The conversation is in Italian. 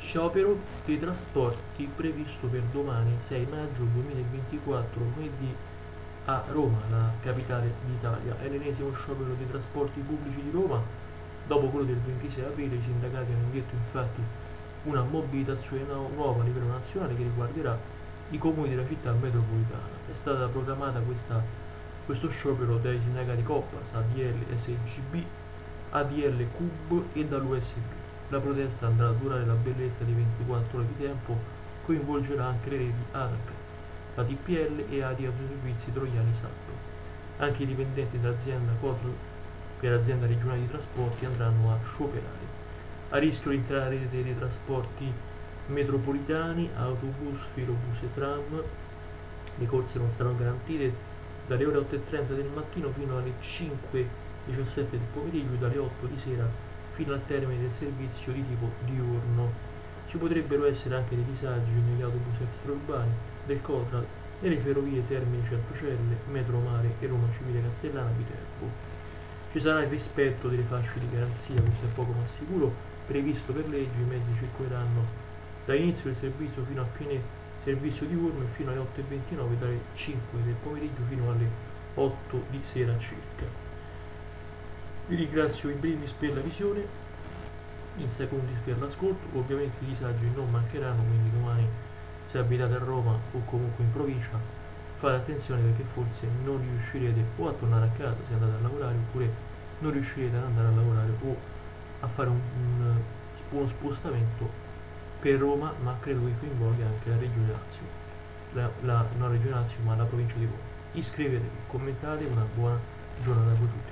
Sciopero dei trasporti previsto per domani 6 maggio 2024, lunedì a Roma, la capitale d'Italia. È l'ennesimo sciopero dei trasporti pubblici di Roma. Dopo quello del 26 aprile i sindacati hanno indetto infatti una mobilitazione nuova a livello nazionale che riguarderà i comuni della città metropolitana. È stata proclamata questo sciopero dai sindacati Coppas, ADL, SGB, ADL, CUB e dall'USB. La protesta andrà a durare la bellezza di 24 ore di tempo, coinvolgerà anche le reti ANAC, la TPL e ADI Autoservizi Troiani Salto. Anche i dipendenti dell'azienda COTL per l'azienda regionale di trasporti andranno a scioperare. A rischio l'intera rete dei trasporti metropolitani, autobus, filobus e tram. Le corse non saranno garantite dalle ore 8:30 del mattino fino alle 5:17 del pomeriggio e dalle 8 di sera fino al termine del servizio di tipo diurno. Ci potrebbero essere anche dei disagi negli autobus extraurbani del COTRAL, nelle ferrovie Termini Centocelle, Metro Mare e Roma Civile Castellana Viterbo. Ci sarà il rispetto delle fasce di garanzia, questo è poco ma sicuro, previsto per legge. I mezzi circoleranno dall'inizio del servizio fino a fine servizio diurno e fino alle 8:29, dalle 5 del pomeriggio fino alle 8 di sera circa. Vi ringrazio in primis per la visione, in secondis per l'ascolto. Ovviamente i disagi non mancheranno, quindi domani se abitate a Roma o comunque in provincia fate attenzione, perché forse non riuscirete o a tornare a casa se andate a lavorare, oppure non riuscirete ad andare a lavorare o a fare uno spostamento per Roma, ma credo che coinvolga anche la Regione Lazio, non la Regione Lazio ma la provincia di Roma. Iscrivetevi, commentate, una buona giornata a voi tutti.